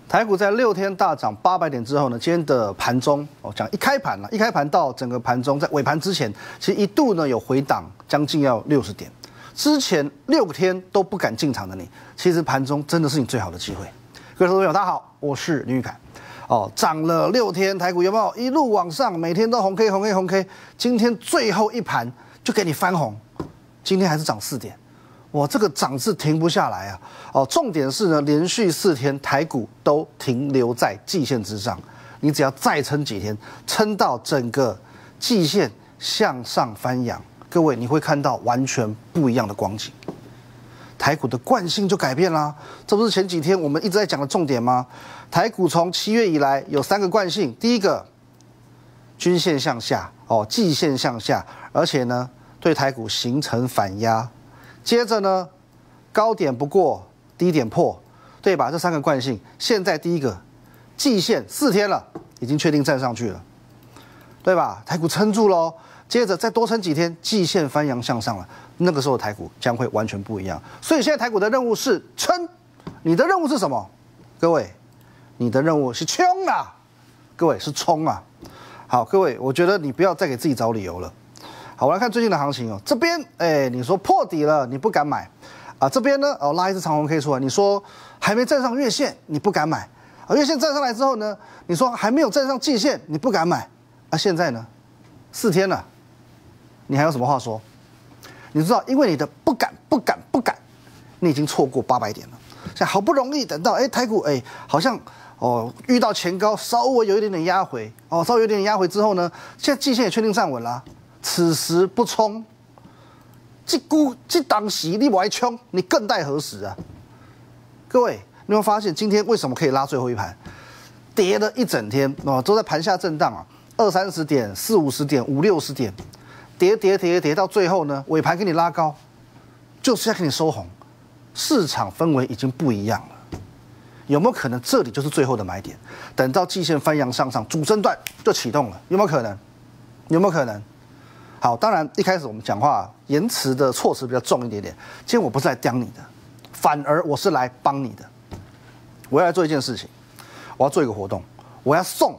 台股在6天大涨800点之后呢，今天的盘中讲一开盘一开盘到整个盘中，在尾盘之前，其实一度呢有回档将近要60点。之前6天都不敢进场的你，其实盘中真的是你最好的机会。各位投资朋友，大家好，我是林玉凯。涨了6天，台股有没有一路往上？每天都红 K 红 K 红 K， 今天最后一盘就给你翻红，今天还是涨4点。哇，这个涨势停不下来啊！重点是呢，连续4天台股都停留在季线之上，你只要再撑几天，撑到整个季线向上翻扬，各位你会看到完全不一样的光景。台股的惯性就改变啦，这不是前几天我们一直在讲的重点吗？台股从7月以来有3个惯性，第一个均线向下，季线向下，而且呢对台股形成反压。接着呢，高点不过，低点破，对吧？这3个惯性，现在第一个，季线4天了，已经确定站上去了，对吧？台股撑住喽，接着再多撑几天，季线翻扬向上了，那个时候台股将会完全不一样。所以现在台股的任务是撑，你的任务是什么？各位，你的任务是冲啊，各位是冲啊。好，各位，我觉得你不要再给自己找理由了。好，我来看最近的行情这边你说破底了，你不敢买啊？这边呢拉一只长红 K 出来，你说还没站上月线，你不敢买啊？月线站上来之后呢，你说还没有站上季线，你不敢买啊？现在呢，4天了，你还有什么话说？你知道，因为你的不敢，你已经错过800点了。现在好不容易等到台股好像遇到前高稍微有一点点压回稍微有一点点压回之后呢，现在季线也确定站稳了。此时不冲，这档时你不爱冲，你更待何时啊？各位，你会发现今天为什么可以拉最后一盘？跌了一整天都在盘下震荡20-30点、40-50点、50-60点，跌到最后呢，尾盘给你拉高，就是要给你收红。市场氛围已经不一样了，有没有可能这里就是最后的买点？等到季线翻扬向上，主升段就启动了，有没有可能？有没有可能？好，当然一开始我们讲话言辞的措辞比较重一点点。今天我不是来刁你的，反而我是来帮你的。我要来做一件事情，我要做一个活动，我要送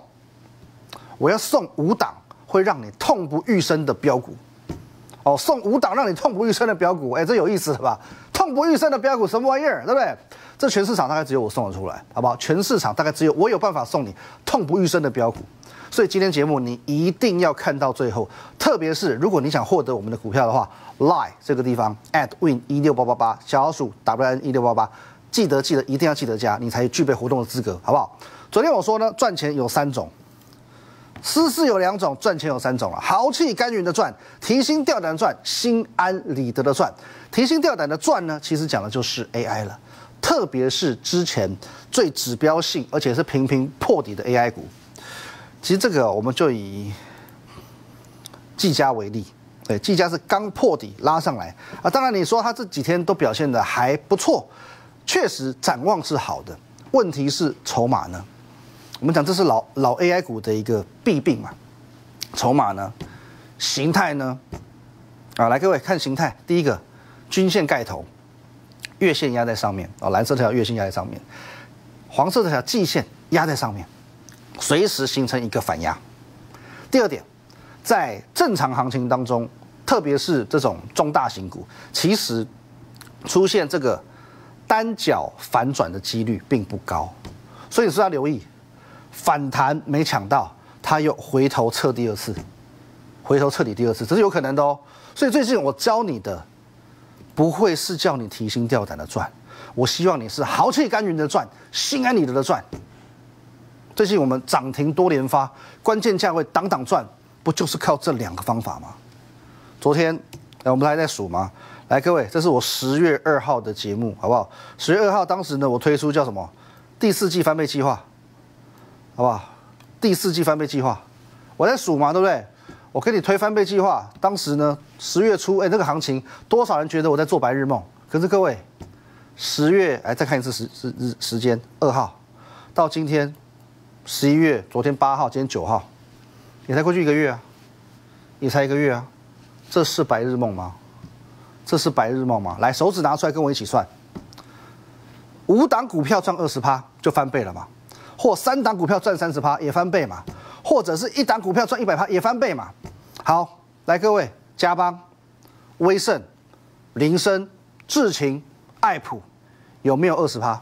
5档会让你痛不欲生的标股。送5档让你痛不欲生的标股，这有意思了吧？痛不欲生的标股什么玩意儿，对不对？这全市场大概只有我送得出来，好不好？全市场大概只有我有办法送你痛不欲生的标股。所以今天节目你一定要看到最后，特别是如果你想获得我们的股票的话 ，Line 这个地方 @win16888 小老鼠 WN1688，记得一定要记得加，你才具备活动的资格，好不好？昨天我说呢，赚钱有3种，私事有2种，赚钱有3种了。豪气干云的赚，提心吊胆的赚，心安理得的赚。提心吊胆的赚呢，其实讲的就是 AI 了，特别是之前最指标性而且是频频破底的 AI 股。其实这个我们就以技嘉为例，对，技嘉是刚破底拉上来当然你说它这几天都表现得还不错，确实展望是好的。问题是筹码呢？我们讲这是老 AI 股的一个弊病嘛。筹码呢？形态呢？来各位看形态，第一个均线盖头，月线压在上面蓝色这条月线压在上面，黄色这条季线压在上面。随时形成一个反压。第二点，在正常行情当中，特别是这种中大型股，其实出现这个单脚反转的几率并不高，所以你是要留意，反弹没抢到，它又回头撤第2次，回头彻底第2次，这是有可能的所以最近我教你的，不会是叫你提心吊胆的赚，我希望你是豪气干云的赚，心安理得的赚。最近我们涨停多连发，关键价位档档赚，不就是靠这2个方法吗？昨天我们还在数吗？来，各位，这是我10月2号的节目，好不好？10月2号当时呢，我推出叫什么？第4季翻倍计划，好不好？第4季翻倍计划，我在数嘛，对不对？我给你推翻倍计划，当时呢10月初，那个行情多少人觉得我在做白日梦？可是各位，10月，再看一次时间，2号到今天。11月，昨天8号，今天9号，也才过去1个月也才1个月这是白日梦吗？这是白日梦吗？来，手指拿出来跟我一起算，5档股票赚20%就翻倍了嘛？ 或3档股票赚30%也翻倍嘛，或者是1档股票赚100%也翻倍嘛。好，来各位，嘉邦、威盛、林森、智勤、爱普有没有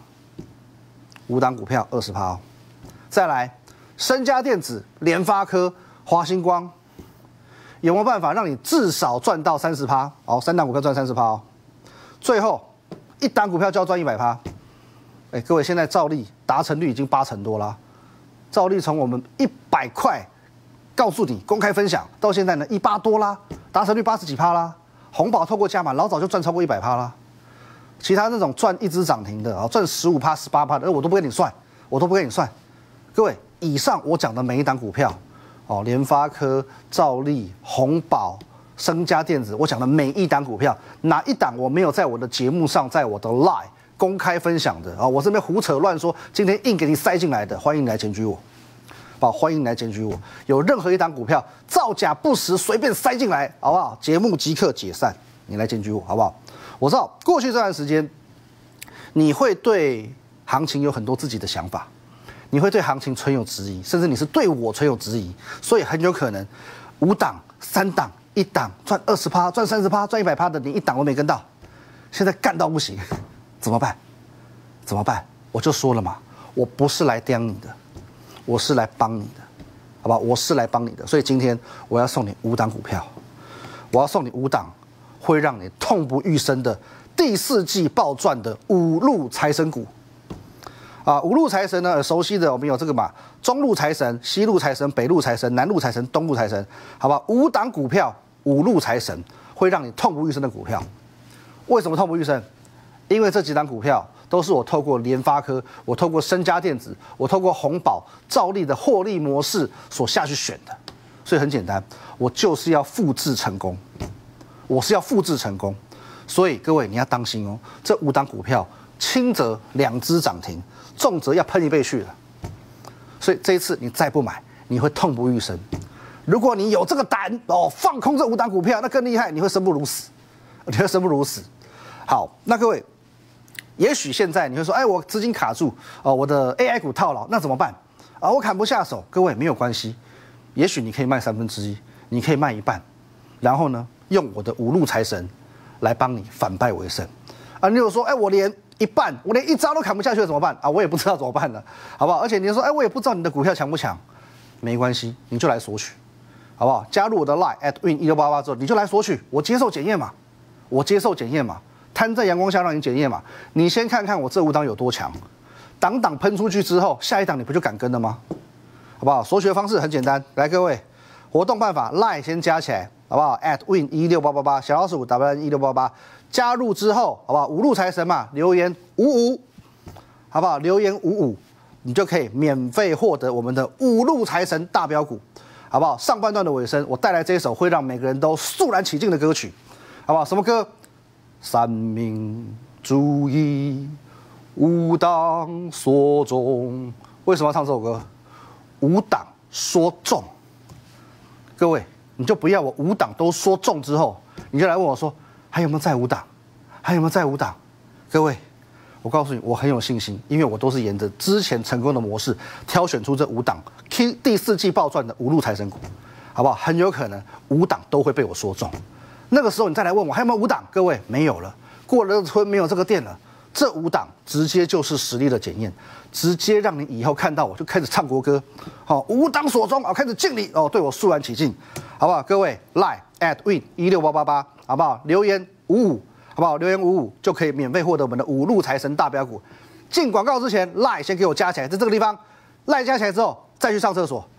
20%？5档股票20%哦。再来，身家电子、联发科、华星光，有没有办法让你至少赚到30%？好，3档股票赚30%哦。最后1档股票就要赚100%。哎，各位，现在兆利达成率已经80%多啦。兆利从我们100块告诉你公开分享到现在呢180多啦，达成率80几%啦。红宝透过加码，老早就赚超过100%啦。其他那种赚一只涨停的啊，赚15%、18%的，我都不跟你算，我都不跟你算。各位，以上我讲的每一档股票，哦，联发科、兆利、红宝、身家电子，我讲的每一档股票，哪一档我没有在我的节目上，在我的 Live 公开分享的啊？我这边胡扯乱说，今天硬给你塞进来的，欢迎你来检举我，好，欢迎你来检举我。有任何一档股票造假不实，随便塞进来，好不好？节目即刻解散，你来检举我，好不好？我知道过去这段时间，你会对行情有很多自己的想法，你会对行情存有质疑，甚至你是对我存有质疑，所以很有可能5档、3档、1档赚20%、赚30%、赚100%的，你1档都没跟到，现在干到不行，怎么办？怎么办？我就说了嘛，我不是来刁你的，我是来帮你的，好吧？我是来帮你的，所以今天我要送你5档股票，我要送你5档。会让你痛不欲生的第4季暴赚的5路财神股啊！5路财神呢，熟悉的我们有这个嘛，中路财神、西路财神、北路财神、南路财神、东路财神，好吧？5档股票，5路财神会让你痛不欲生的股票。为什么痛不欲生？因为这几档股票都是我透过联发科、我透过身家电子、我透过红宝、兆利的获利模式所下去选的，所以很简单，我就是要复制成功。我是要复制成功，所以各位你要当心哦。这5档股票，轻则2只涨停，重则要喷1倍去了。所以这一次你再不买，你会痛不欲生。如果你有这个胆哦，放空这5档股票，那更厉害，你会生不如死，你会生不如死。好，那各位，也许现在你会说，哎，我资金卡住哦，我的 AI 股套牢，那怎么办？啊，我砍不下手。各位没有关系，也许你可以卖1/3，你可以卖1半，然后呢？用我的5路财神来帮你反败为胜啊！你有说，哎，我连1半，我连1招都砍不下去了怎么办啊？我也不知道怎么办了，好不好？而且你说，哎，我也不知道你的股票强不强，没关系，你就来索取，好不好？加入我的 Line @win1688之后，你就来索取，我接受检验嘛，我接受检验嘛，摊在阳光下让你检验嘛。你先看看我这5档有多强，档档喷出去之后，下一档你不就敢跟了吗？好不好？索取的方式很简单，来各位，活动办法 Line 先加起来。好不好 ？@win16888小老鼠WN16888加入之后，好不好？5路财神嘛，留言55，好不好？留言55，你就可以免费获得我们的5路财神大标股，好不好？上半段的尾声，我带来这一首会让每个人都肃然起敬的歌曲，好不好？什么歌？三民主义无党所中。为什么要唱这首歌？无党说中，各位。你就不要我5档都说中之后，你就来问我说还有没有再5档，还有没有再5档？各位，我告诉你，我很有信心，因为我都是沿着之前成功的模式挑选出这5档第4季暴赚的5路财神股，好不好？很有可能5档都会被我说中。那个时候你再来问我还有没有5档，各位没有了，过了村没有这个店了。这5档直接就是实力的检验，直接让你以后看到我就开始唱国歌，好，5档所中啊，开始敬礼哦，对我肃然起敬，好不好？各位 Line @win16888，好不好？留言55，好不好？留言55就可以免费获得我们的5路财神大标股。进广告之前 ，Line 先给我加起来，在这个地方 ，Line 加起来之后再去上厕所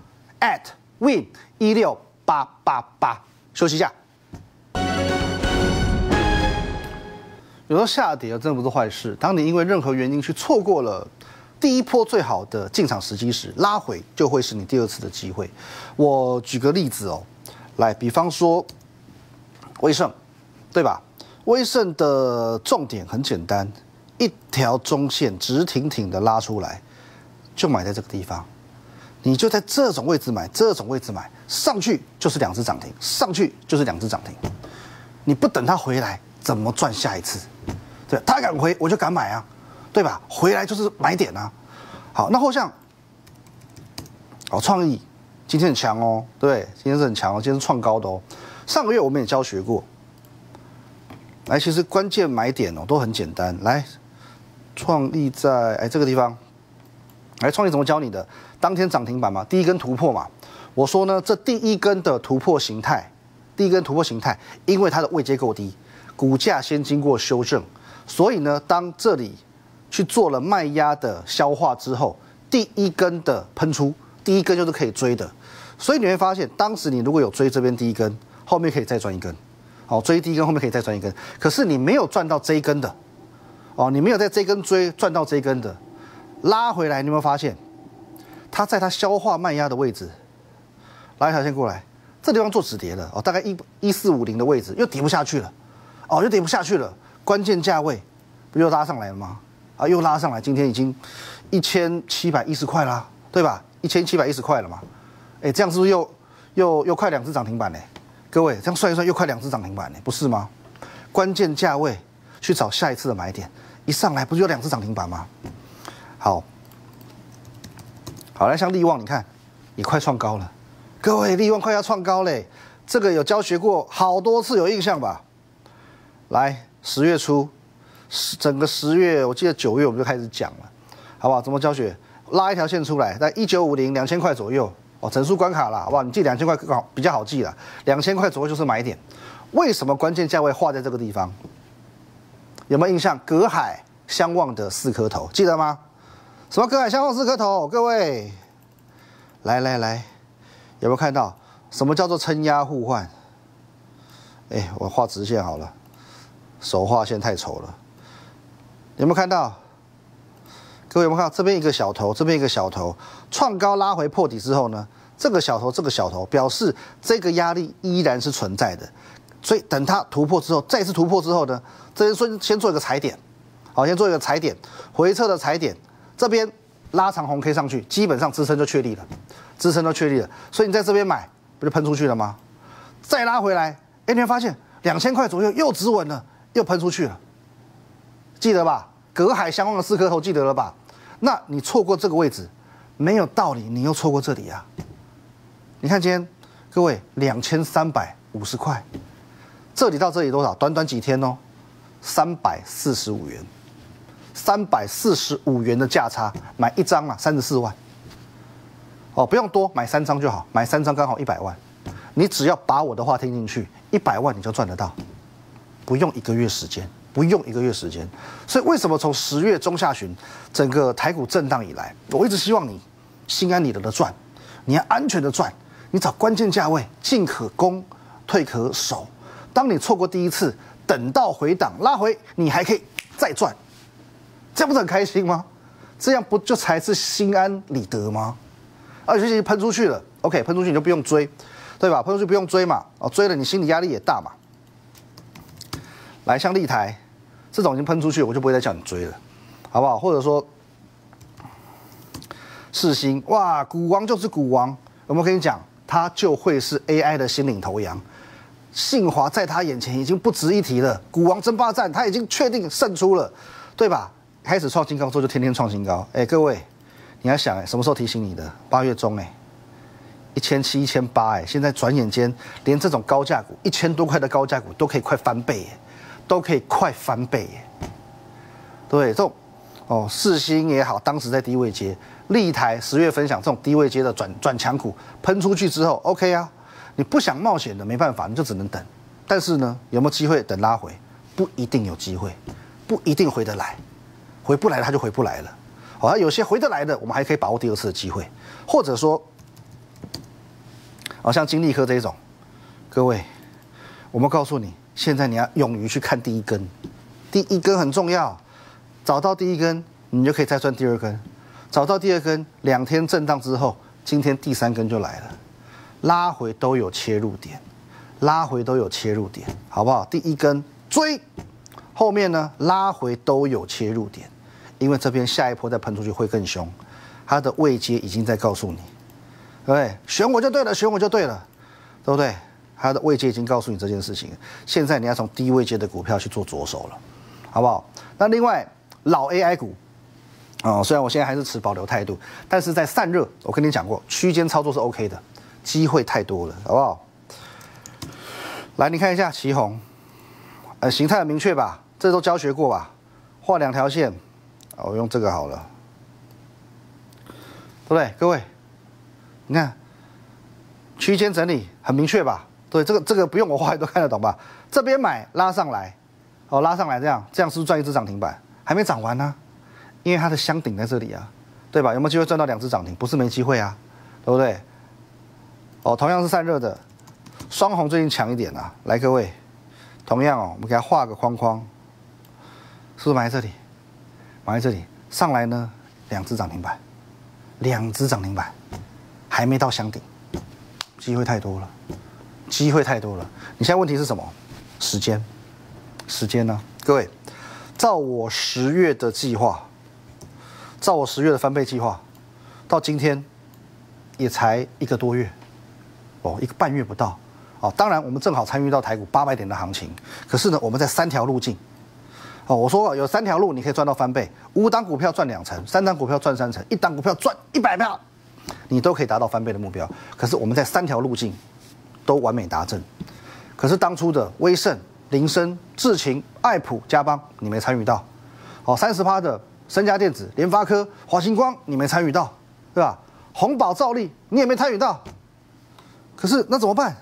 ，@win16888，休息一下。有时候下跌真的不是坏事。当你因为任何原因去错过了第一波最好的进场时机时，拉回就会是你第2次的机会。我举个例子哦，来，比方说威盛，对吧？威盛的重点很简单，一条中线直挺挺的拉出来，就买在这个地方。你就在这种位置买，这种位置买，上去就是2只涨停，上去就是2只涨停。你不等它回来，怎么赚下一次？对，他敢回我就敢买啊，对吧？回来就是买点啊。好，那或像好，创意今天很强哦，对不对？今天是很强哦，今天是创高的哦。上个月我们也教学过，来，其实关键买点哦都很简单。来，创意在这个地方，来，创意怎么教你的？当天涨停板嘛，第一根突破嘛。我说呢，这第一根的突破形态，因为它的位阶够低，股价先经过修正，所以呢，当这里去做了卖压的消化之后，第一根的喷出，第一根就是可以追的。所以你会发现，当时你如果有追这边第一根，后面可以再赚一根，好，追第一根后面可以再赚一根。可是你没有赚到这一根的，哦，你没有在这根追赚到这一根的，拉回来，你有没有发现，它在消化卖压的位置，拉一条线过来，这地方做止跌了，哦，大概1450的位置又跌不下去了，哦，又跌不下去了，关键价位不又拉上来了吗？啊，又拉上来，今天已经1710块啦，对吧？1710块了嘛，哎，这样是不是又快2只涨停板呢？各位，这样算一算又快2只涨停板呢，不是吗？关键价位去找下一次的买点，一上来不是有2只涨停板吗？好，来，像力旺，你看也快创高了，各位，力旺快要创高嘞，这个有教学过好多次，有印象吧？来，10月初，整个10月，我记得9月我们就开始讲了，好不好？怎么教学？拉一条线出来，在1950 2000块左右。哦，整数关卡啦，好不好？你记2000块比较好记啦，2000块左右就是买点。为什么关键价位画在这个地方？有没有印象？隔海相望的4颗头，记得吗？什么隔海相望4颗头？各位，来，有没有看到？什么叫做撑压互换？哎，我画直线好了，手画线太丑了。有没有看到？各位有没有看到这边一个小头，这边一个小头，创高拉回破底之后呢，这个小头表示这个压力依然是存在的，所以等它突破之后，再次突破之后呢，这边先做一个踩点，好，先做一个踩点，回撤的踩点，这边拉长红 K 上去，基本上支撑就确立了，所以你在这边买，不就喷出去了吗？再拉回来，哎，你会发现2000块左右又止稳了，又喷出去了，记得吧？隔海相望的4颗头，记得了吧？那你错过这个位置，没有道理，你又错过这里啊！你看今天，各位2350块，这里到这里多少？短短几天哦，345元，345元的价差，买1张嘛，34万。哦，不用多，买3张就好，买3张刚好100万。你只要把我的话听进去，100万你就赚得到，不用1个月时间。所以为什么从10月中下旬整个台股震荡以来，我一直希望你心安理得的赚，你要安全的赚，你找关键价位，进可攻，退可守。当你错过第一次，等到回档拉回，你还可以再赚，这样不是很开心吗？这样不就才是心安理得吗？而且喷出去了 ，OK， 喷出去你就不用追，对吧？喷出去不用追嘛，哦，追了你心理压力也大嘛。来，像立台这种已经喷出去，我就不会再叫你追了，好不好？或者说世芯，哇，股王就是股王，有没有跟你讲，它就会是 AI 的新领头羊。信华在他眼前已经不值一提了，股王争霸战他已经确定胜出了，对吧？开始创新高之后就天天创新高，哎，各位，你要想，什么时候提醒你的？8月中，1700、1800，现在转眼间连这种高价股1000多块的高价股都可以快翻倍，对，这种世芯也好，当时在低位接，立台10月分享这种低位接的转强股喷出去之后 ，OK 啊，你不想冒险的没办法，你就只能等。但是呢，有没有机会等拉回？不一定有机会，不一定回得来，回不来它就回不来了。好，有些回得来的，我们还可以把握第2次的机会，或者说，像金利科这一种，各位，我们告诉你。现在你要勇于去看第一根，第一根很重要，找到第一根，你就可以再赚第2根，找到第2根，2天震荡之后，今天第3根就来了，拉回都有切入点，好不好？第一根追，后面呢拉回都有切入点，因为这边下一波再喷出去会更凶，它的位阶已经在告诉你，对不对？选我就对了，对不对？它的位阶已经告诉你这件事情，现在你要从低位阶的股票去做着手了，好不好？那另外老 AI 股， 虽然我现在还是持保留态度，但是在散热，我跟你讲过，区间操作是 OK 的，机会太多了，好不好？来，你看一下旗宏，形态很明确吧？这都教学过吧？画2条线，我用这个好了，对不对？各位，你看区间整理很明确吧？对，这个不用我画都看得懂吧？这边买拉上来，拉上来这样是不是赚1只涨停板？还没涨完呢、因为它的箱顶在这里啊，对吧？有没有机会赚到2只涨停？不是没机会啊，对不对？同样是散热的，双红最近强一点啊。来，各位，同样我们给它画个框框，是不是买在这里？买在这里，上来呢2只涨停板，2只涨停板，还没到箱顶，机会太多了，机会太多了。你现在问题是什么？时间呢？各位，照我10月的计划。照我10月的翻倍计划，到今天也才1个多月，1个半月不到。当然我们正好参与到台股800点的行情，可是呢，我们在3条路径。我说有3条路你可以赚到翻倍，5档股票赚2成，3档股票赚3成，1档股票赚100票，你都可以达到翻倍的目标。可是我们在3条路径都完美达阵。可是当初的威盛、林森、智勤、爱普、嘉邦，你没参与到。30%的身家电子、联发科、华星光，你没参与到，对吧？宏宝、兆利，你也没参与到。可是那怎么办？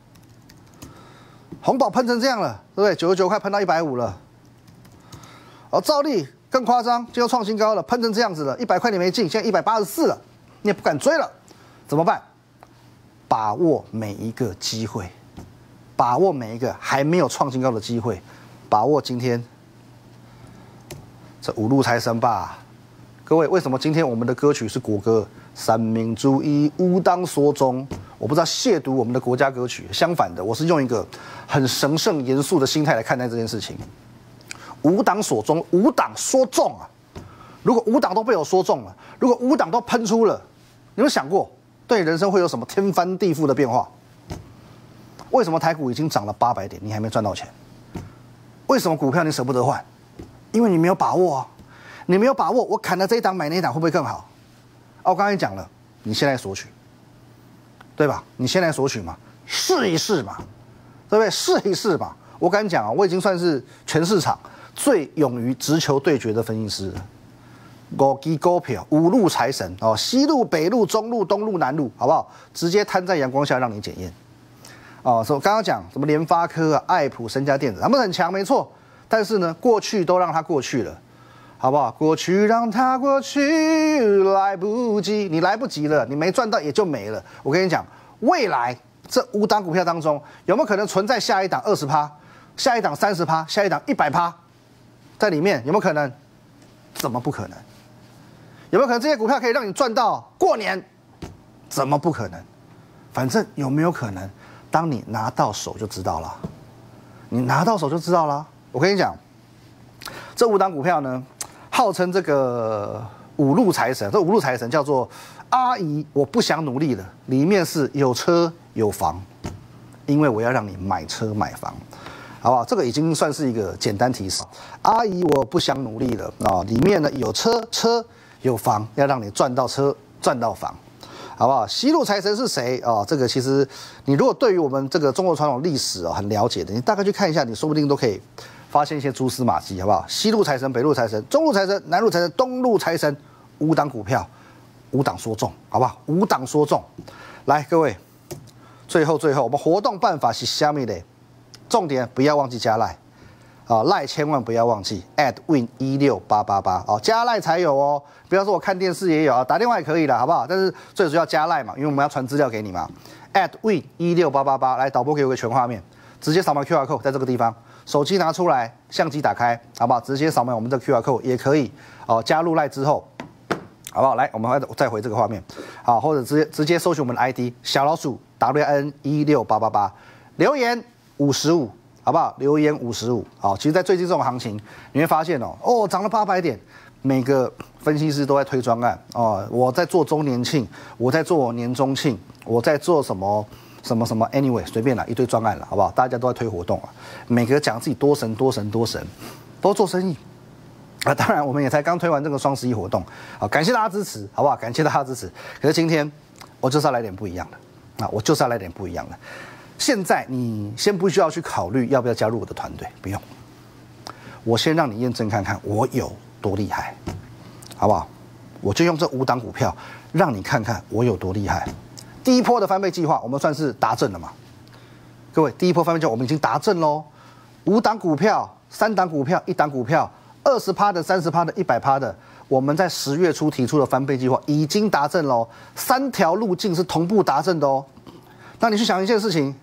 宏宝喷成这样了，对不对？99块喷到150了。兆利更夸张，今天创新高了，喷成这样子了，100块你没进，现在184了，你也不敢追了，怎么办？把握每一个机会，把握每一个还没有创新高的机会，把握今天。这5路财神吧，各位，为什么今天我们的歌曲是国歌？三民主义，吾党所宗。我不知道亵渎我们的国家歌曲，相反的，我是用一个很神圣严肃的心态来看待这件事情。吾党所宗，吾党说中啊！如果吾党都被我说中了，如果吾党都喷出了，你有想过对人生会有什么天翻地覆的变化？为什么台股已经涨了800点，你还没赚到钱？为什么股票你舍不得换？因为你没有把握啊，你没有把握，我砍了这一档买那一档会不会更好？我刚才讲了，你现在索取，对吧？你现在索取嘛，试一试嘛，对不对？试一试嘛。我敢讲啊，我已经算是全市场最勇于直球对决的分析师了。5支股票，5路财神西路、北路、中路、东路、南路，好不好？直接摊在阳光下让你检验。所以刚刚讲什么联发科啊、爱普、身家电子，他们很强，没错。但是呢，过去都让它过去了，好不好？过去让它过去，来不及，你来不及了，你没赚到也就没了。我跟你讲，未来这5档股票当中，有没有可能存在下一档20%，下一档30%，下一档100%，在里面有没有可能？怎么不可能？有没有可能这些股票可以让你赚到过年？怎么不可能？反正有没有可能？当你拿到手就知道了，你拿到手就知道了。我跟你讲，这5档股票呢，号称这个5路财神，这5路财神叫做阿姨，我不想努力了，里面是有车有房，因为我要让你买车买房，好不好？这个已经算是一个简单提示。阿姨，我不想努力了啊，里面呢有车有房，要让你赚到车赚到房。好不好？西路财神是谁啊？这个其实你如果对于我们这个中国传统历史很了解的，你大概去看一下，你说不定都可以发现一些蛛丝马迹，好不好？西路财神、北路财神、中路财神、南路财神、东路财神，5档股票，5档说中，好不好？5档说中。来，各位，最后我们活动办法是虾米的？重点不要忘记加赖。赖千万不要忘记 @win16888 加赖才有哦，不要说我看电视也有啊，打电话也可以啦，好不好？但是最主要加赖嘛，因为我们要传资料给你嘛。@win16888来，导播给我个全画面，直接扫描 QR code 在这个地方，手机拿出来，相机打开，好不好？直接扫描我们的 QR code 也可以加入赖之后，好不好？来，我们再回这个画面，好，或者直接搜寻我们的 ID 小老鼠 WN16888，留言55。好不好？留言55。好，其实，在最近这种行情，你会发现涨了800点，每个分析师都在推专案我在做周年庆，我在做年终庆，我在做什么 ，anyway， 随便啦，一堆专案了，好不好？大家都在推活动啊，每个讲自己多神，都做生意， 啊，当然我们也才刚推完这个双11活动，好，感谢大家支持，好不好？感谢大家支持。可是今天我就是要来点不一样的，啊，我就是要来点不一样的。现在你先不需要去考虑要不要加入我的团队，不用。我先让你验证看看我有多厉害，好不好？我就用这5档股票让你看看我有多厉害。第一波的翻倍计划我们算是达阵了嘛？各位，第一波翻倍计划我们已经达阵喽，5档股票、3档股票、1档股票。20%的、30%的、100%的，我们在10月初提出的翻倍计划已经达阵喽，3条路径是同步达阵的哦。那你去想一件事情，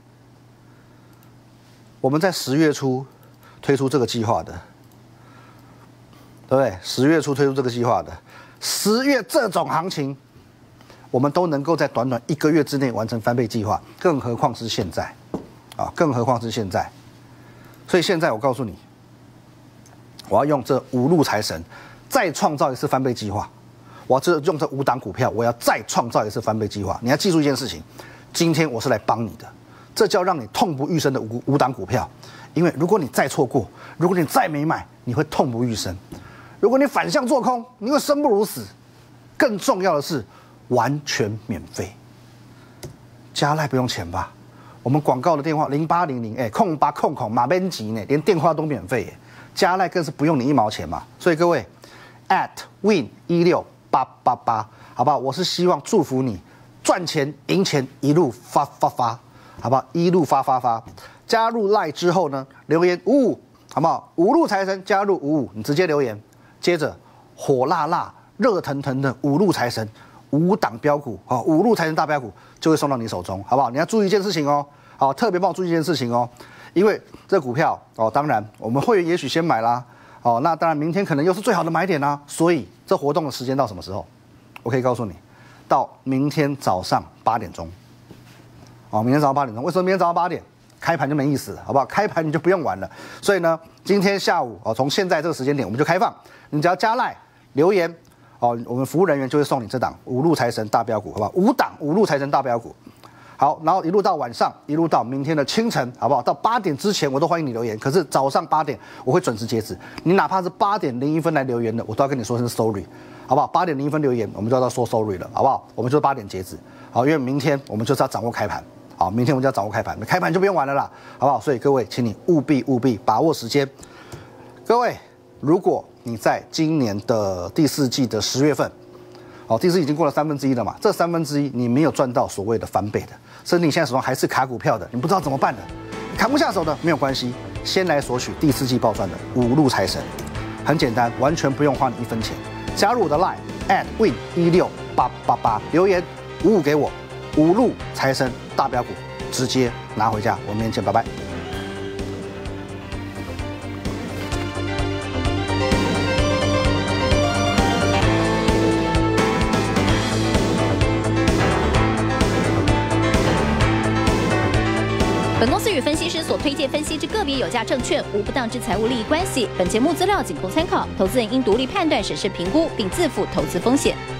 我们在10月初推出这个计划的，对不对？10月初推出这个计划的，10月这种行情，我们都能够在短短1个月之内完成翻倍计划，更何况是现在，啊，更何况是现在。所以现在我告诉你。我要用这5路财神再创造一次翻倍计划，我要用这5档股票，我要再创造一次翻倍计划。你要记住一件事情，今天我是来帮你的，这叫让你痛不欲生的5档股票。因为如果你再错过，如果你再没买，你会痛不欲生；如果你反向做空，你会生不如死。更重要的是，完全免费，加赖不用钱吧？我们广告的电话0800，0800马边吉呢，连电话都免费耶。加赖更是不用你1毛钱嘛，所以各位 @win16888，好不好？我是希望祝福你赚钱赢钱一路发，好不好？一路发。加入赖之后呢，留言55，好不好？5路财神加入55，你直接留言，接着火辣辣、热腾腾的5路财神5档标股哦，5路财神大标股就会送到你手中，好不好？你要注意一件事情哦，好，特别帮我注意一件事情哦。因为这股票哦，当然我们会员也许先买啦，哦，那当然明天可能又是最好的买点啦，所以这活动的时间到什么时候？我可以告诉你，到明天早上8点钟，哦，明天早上8点钟。为什么明天早上8点？开盘就没意思了，好不好？开盘你就不用玩了。所以呢，今天下午哦，从现在这个时间点我们就开放，你只要加赖留言哦，我们服务人员就会送你这档5路财神大标股，好不好？5档5路财神大标股。好，然后一路到晚上，一路到明天的清晨，好不好？到8点之前，我都欢迎你留言。可是早上8点我会准时截止，你哪怕是8点01分来留言的，我都要跟你说声 sorry， 好不好？8点01分留言，我们就要说 sorry 了，好不好？我们就是8点截止，好，因为明天我们就是要掌握开盘，好，明天我们就要掌握开盘，开盘就不用玩了啦，好不好？所以各位，请你务必把握时间。各位，如果你在今年的第4季的10月份，好，第4季已经过了1/3了嘛，这1/3你没有赚到所谓的翻倍的。甚至你现在手上还是卡股票的，你不知道怎么办的，砍不下手的没有关系，先来索取第4季爆赚的5路财神，很简单，完全不用花你1分钱。加入我的 Line @win16888，留言55给我，5路财神大标股直接拿回家。我们明天见，拜拜。 本公司与分析师所推荐分析之个别有价证券无不当之财务利益关系。本节目资料仅供参考，投资人应独立判断、审慎评估，并自负投资风险。